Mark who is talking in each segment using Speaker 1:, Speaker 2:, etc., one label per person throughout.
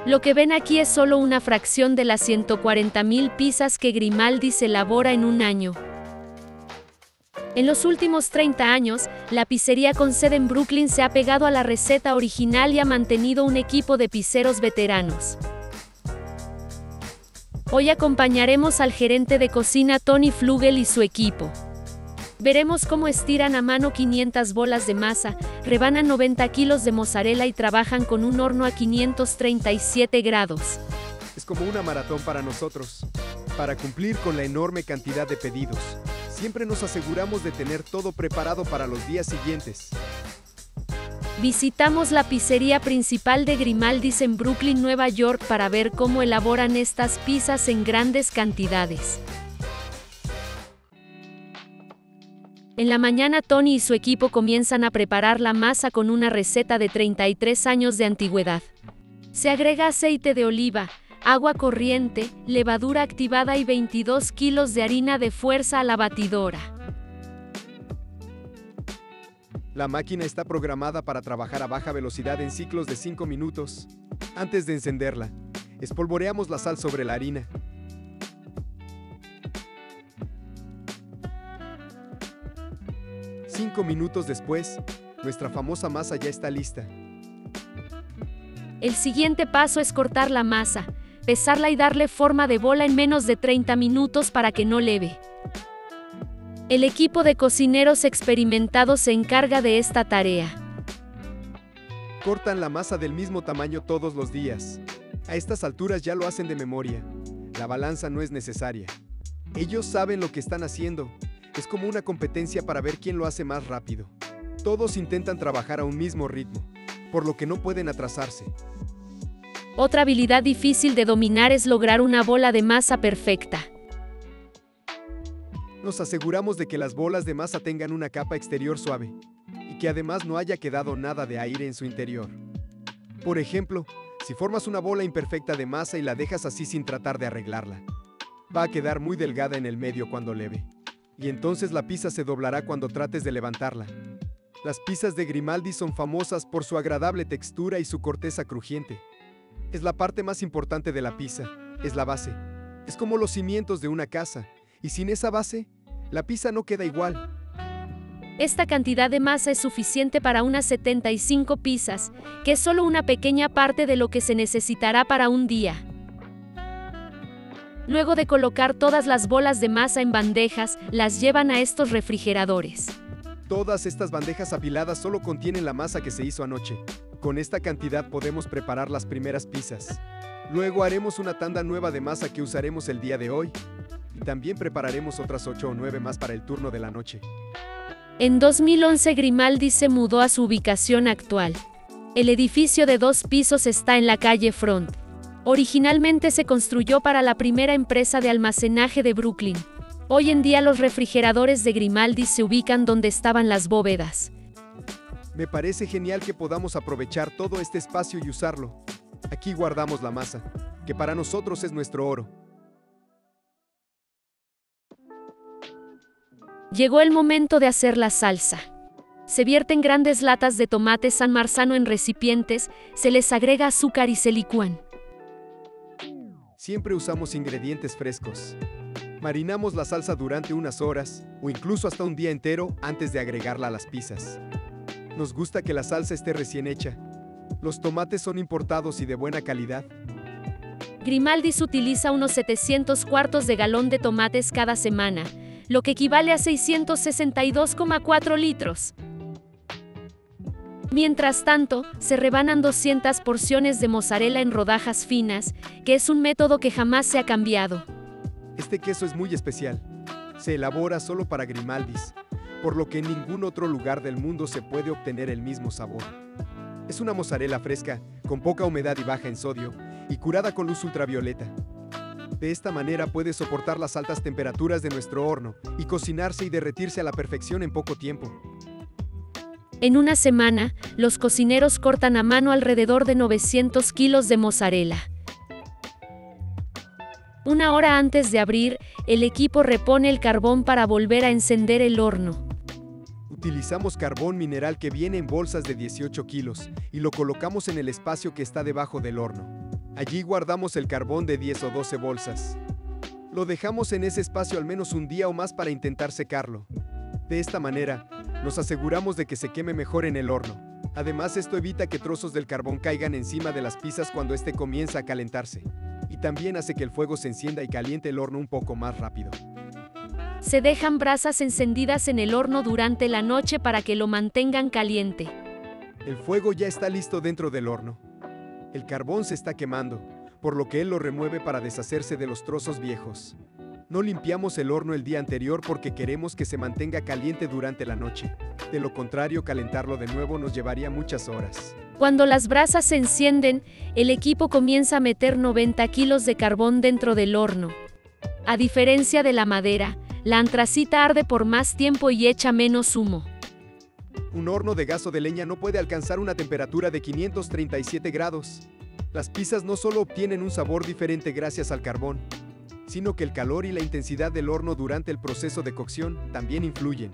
Speaker 1: Lo que ven aquí es solo una fracción de las 140,000 pizzas que Grimaldis elabora en un año. En los últimos 30 años, la pizzería con sede en Brooklyn se ha pegado a la receta original y ha mantenido un equipo de pizzeros veteranos. Hoy acompañaremos al gerente de cocina Tony Flugel y su equipo. Veremos cómo estiran a mano 500 bolas de masa, rebanan 90 kilos de mozzarella y trabajan con un horno a 537 grados.
Speaker 2: Es como una maratón para nosotros. Para cumplir con la enorme cantidad de pedidos, siempre nos aseguramos de tener todo preparado para los días siguientes.
Speaker 1: Visitamos la pizzería principal de Grimaldis en Brooklyn, Nueva York, para ver cómo elaboran estas pizzas en grandes cantidades. En la mañana, Tony y su equipo comienzan a preparar la masa con una receta de 33 años de antigüedad. Se agrega aceite de oliva, agua corriente, levadura activada y 22 kilos de harina de fuerza a la batidora.
Speaker 2: La máquina está programada para trabajar a baja velocidad en ciclos de 5 minutos. Antes de encenderla, espolvoreamos la sal sobre la harina. Cinco minutos después, nuestra famosa masa ya está lista.
Speaker 1: El siguiente paso es cortar la masa, pesarla y darle forma de bola en menos de 30 minutos para que no leve. El equipo de cocineros experimentados se encarga de esta tarea.
Speaker 2: Cortan la masa del mismo tamaño todos los días. A estas alturas ya lo hacen de memoria. La balanza no es necesaria. Ellos saben lo que están haciendo. Es como una competencia para ver quién lo hace más rápido. Todos intentan trabajar a un mismo ritmo, por lo que no pueden atrasarse.
Speaker 1: Otra habilidad difícil de dominar es lograr una bola de masa perfecta.
Speaker 2: Nos aseguramos de que las bolas de masa tengan una capa exterior suave y que además no haya quedado nada de aire en su interior. Por ejemplo, si formas una bola imperfecta de masa y la dejas así sin tratar de arreglarla, va a quedar muy delgada en el medio cuando leve. Y entonces la pizza se doblará cuando trates de levantarla. Las pizzas de Grimaldis son famosas por su agradable textura y su corteza crujiente. Es la parte más importante de la pizza, es la base. Es como los cimientos de una casa, y sin esa base, la pizza no queda igual.
Speaker 1: Esta cantidad de masa es suficiente para unas 75 pizzas, que es solo una pequeña parte de lo que se necesitará para un día. Luego de colocar todas las bolas de masa en bandejas, las llevan a estos refrigeradores.
Speaker 2: Todas estas bandejas apiladas solo contienen la masa que se hizo anoche. Con esta cantidad podemos preparar las primeras pizzas. Luego haremos una tanda nueva de masa que usaremos el día de hoy. Y también prepararemos otras 8 o 9 más para el turno de la noche.
Speaker 1: En 2011 Grimaldis se mudó a su ubicación actual. El edificio de 2 pisos está en la calle Front. Originalmente se construyó para la primera empresa de almacenaje de Brooklyn. Hoy en día los refrigeradores de Grimaldis se ubican donde estaban las bóvedas.
Speaker 2: Me parece genial que podamos aprovechar todo este espacio y usarlo. Aquí guardamos la masa, que para nosotros es nuestro oro.
Speaker 1: Llegó el momento de hacer la salsa. Se vierten grandes latas de tomate San Marzano en recipientes, se les agrega azúcar y se licúan.
Speaker 2: Siempre usamos ingredientes frescos. Marinamos la salsa durante unas horas o incluso hasta un día entero antes de agregarla a las pizzas. Nos gusta que la salsa esté recién hecha. Los tomates son importados y de buena calidad.
Speaker 1: Grimaldis utiliza unos 700 cuartos de galón de tomates cada semana, lo que equivale a 662,4 litros. Mientras tanto, se rebanan 200 porciones de mozzarella en rodajas finas, que es un método que jamás se ha cambiado.
Speaker 2: Este queso es muy especial. Se elabora solo para Grimaldis, por lo que en ningún otro lugar del mundo se puede obtener el mismo sabor. Es una mozzarella fresca, con poca humedad y baja en sodio, y curada con luz ultravioleta. De esta manera puede soportar las altas temperaturas de nuestro horno y cocinarse y derretirse a la perfección en poco tiempo.
Speaker 1: En una semana, los cocineros cortan a mano alrededor de 900 kilos de mozzarella. Una hora antes de abrir, el equipo repone el carbón para volver a encender el horno.
Speaker 2: Utilizamos carbón mineral que viene en bolsas de 18 kilos y lo colocamos en el espacio que está debajo del horno. Allí guardamos el carbón de 10 o 12 bolsas. Lo dejamos en ese espacio al menos un día o más para intentar secarlo. De esta manera, nos aseguramos de que se queme mejor en el horno. Además, esto evita que trozos del carbón caigan encima de las pizzas cuando este comienza a calentarse. Y también hace que el fuego se encienda y caliente el horno un poco más rápido.
Speaker 1: Se dejan brasas encendidas en el horno durante la noche para que lo mantengan caliente.
Speaker 2: El fuego ya está listo dentro del horno. El carbón se está quemando, por lo que él lo remueve para deshacerse de los trozos viejos. No limpiamos el horno el día anterior porque queremos que se mantenga caliente durante la noche. De lo contrario, calentarlo de nuevo nos llevaría muchas horas.
Speaker 1: Cuando las brasas se encienden, el equipo comienza a meter 90 kilos de carbón dentro del horno. A diferencia de la madera, la antracita arde por más tiempo y echa menos humo.
Speaker 2: Un horno de gas o de leña no puede alcanzar una temperatura de 537 grados. Las pizzas no solo obtienen un sabor diferente gracias al carbón, sino que el calor y la intensidad del horno durante el proceso de cocción también influyen.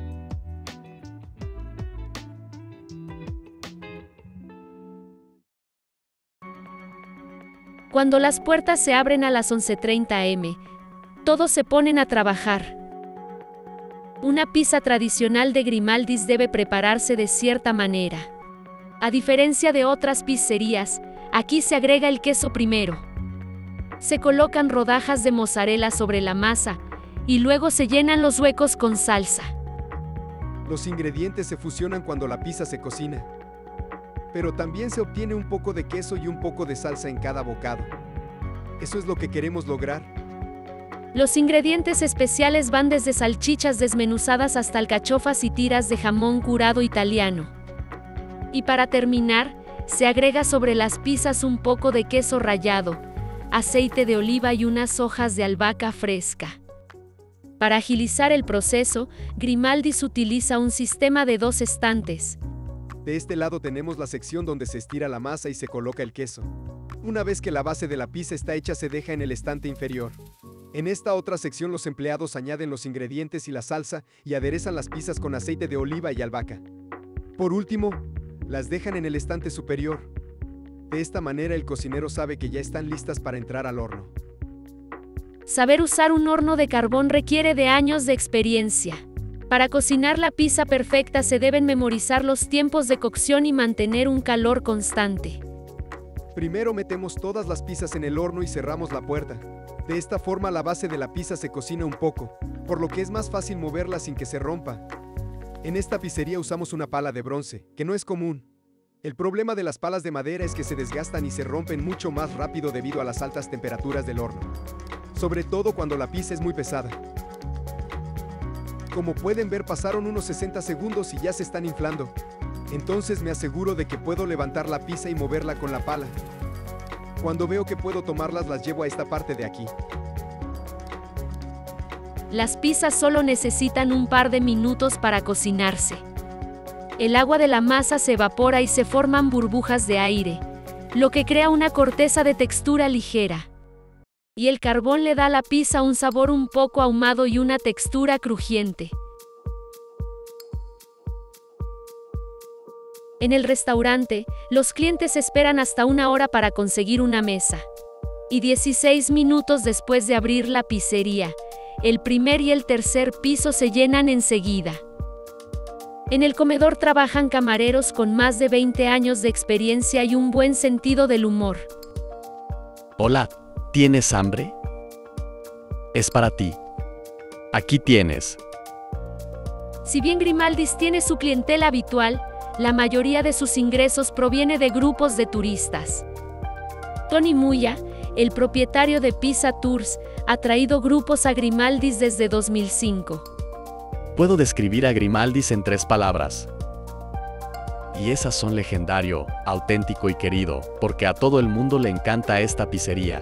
Speaker 1: Cuando las puertas se abren a las 11:30 am, todos se ponen a trabajar. Una pizza tradicional de Grimaldi's debe prepararse de cierta manera. A diferencia de otras pizzerías, aquí se agrega el queso primero. Se colocan rodajas de mozzarella sobre la masa y luego se llenan los huecos con salsa.
Speaker 2: Los ingredientes se fusionan cuando la pizza se cocina, pero también se obtiene un poco de queso y un poco de salsa en cada bocado. Eso es lo que queremos lograr.
Speaker 1: Los ingredientes especiales van desde salchichas desmenuzadas hasta alcachofas y tiras de jamón curado italiano. Y para terminar, se agrega sobre las pizzas un poco de queso rallado, aceite de oliva y unas hojas de albahaca fresca. Para agilizar el proceso, Grimaldi's utiliza un sistema de 2 estantes.
Speaker 2: De este lado tenemos la sección donde se estira la masa y se coloca el queso. Una vez que la base de la pizza está hecha, se deja en el estante inferior. En esta otra sección los empleados añaden los ingredientes y la salsa y aderezan las pizzas con aceite de oliva y albahaca. Por último, las dejan en el estante superior. De esta manera el cocinero sabe que ya están listas para entrar al horno.
Speaker 1: Saber usar un horno de carbón requiere de años de experiencia. Para cocinar la pizza perfecta se deben memorizar los tiempos de cocción y mantener un calor constante.
Speaker 2: Primero metemos todas las pizzas en el horno y cerramos la puerta. De esta forma la base de la pizza se cocina un poco, por lo que es más fácil moverla sin que se rompa. En esta pizzería usamos una pala de bronce, que no es común. El problema de las palas de madera es que se desgastan y se rompen mucho más rápido debido a las altas temperaturas del horno, sobre todo cuando la pizza es muy pesada. Como pueden ver, pasaron unos 60 segundos y ya se están inflando. Entonces me aseguro de que puedo levantar la pizza y moverla con la pala. Cuando veo que puedo tomarlas, las llevo a esta parte de aquí.
Speaker 1: Las pizzas solo necesitan un par de minutos para cocinarse. El agua de la masa se evapora y se forman burbujas de aire, lo que crea una corteza de textura ligera. Y el carbón le da a la pizza un sabor un poco ahumado y una textura crujiente. En el restaurante, los clientes esperan hasta 1 hora para conseguir una mesa. Y 16 minutos después de abrir la pizzería, el primer y el tercer piso se llenan enseguida. En el comedor trabajan camareros con más de 20 años de experiencia y un buen sentido del humor.
Speaker 3: Hola, ¿tienes hambre? Es para ti. Aquí tienes.
Speaker 1: Si bien Grimaldi's tiene su clientela habitual, la mayoría de sus ingresos proviene de grupos de turistas. Tony Muya, el propietario de Pizza Tours, ha traído grupos a Grimaldi's desde 2005.
Speaker 3: Puedo describir a Grimaldi's en 3 palabras. Y esas son legendario, auténtico y querido, porque a todo el mundo le encanta esta pizzería.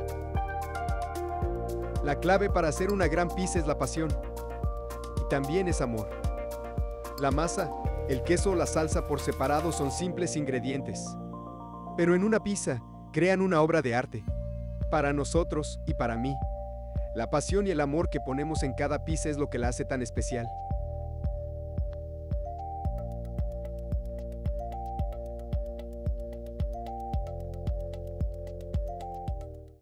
Speaker 2: La clave para hacer una gran pizza es la pasión. Y también es amor. La masa, el queso o la salsa por separado son simples ingredientes. Pero en una pizza, crean una obra de arte. Para nosotros y para mí, la pasión y el amor que ponemos en cada pizza es lo que la hace tan especial.